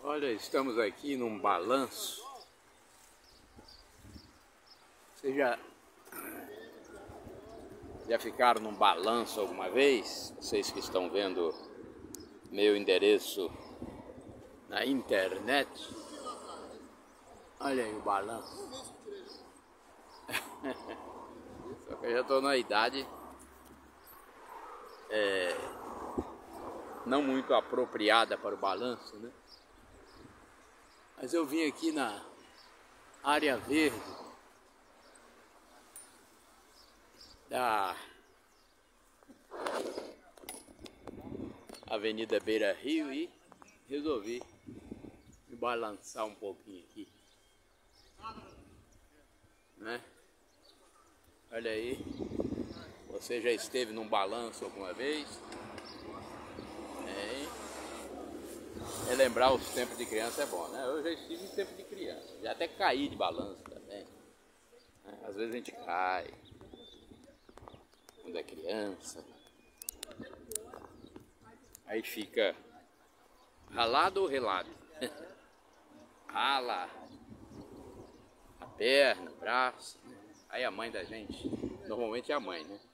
Olha, estamos aqui num balanço. Vocês já ficaram num balanço alguma vez? Vocês que estão vendo meu endereço na internet. Olha aí o balanço. Só que eu já estou na idade não muito apropriada para o balanço, né? Mas eu vim aqui na área verde da Avenida Beira Rio e resolvi me balançar um pouquinho aqui, né? Olha aí, você já esteve num balanço alguma vez? Relembrar os tempos de criança é bom, né? Eu já estive em tempo de criança, já até caí de balanço também. Às vezes a gente cai quando é criança, aí fica ralado ou relado? Rala a perna, o braço, aí a mãe da gente, normalmente é a mãe, né?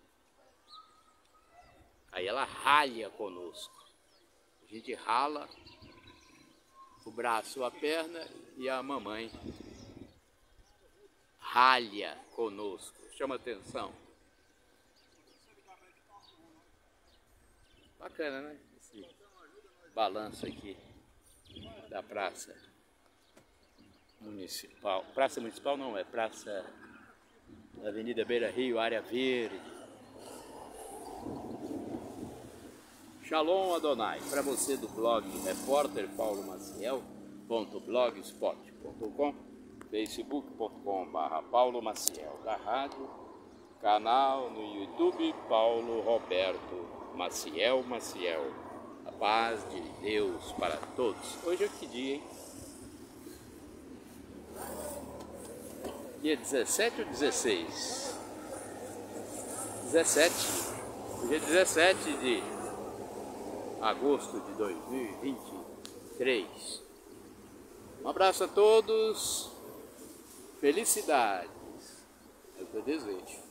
Aí ela ralha conosco, a gente rala o braço, a perna e a mamãe ralha conosco. Chama atenção. Bacana, né? Esse balanço aqui da praça municipal. Praça municipal não, é praça da Avenida Beira Rio, área verde. Shalom Adonai, para você do blog repórterpaulomaciel.blogspot.com, facebook.com/Paulo Maciel, da rádio, canal no YouTube Paulo Roberto Maciel. A paz de Deus para todos. Hoje é que dia, hein? Dia 17 ou 16? 17. Hoje é 17 de agosto de 2023. Um abraço a todos, felicidades, é o que eu desejo.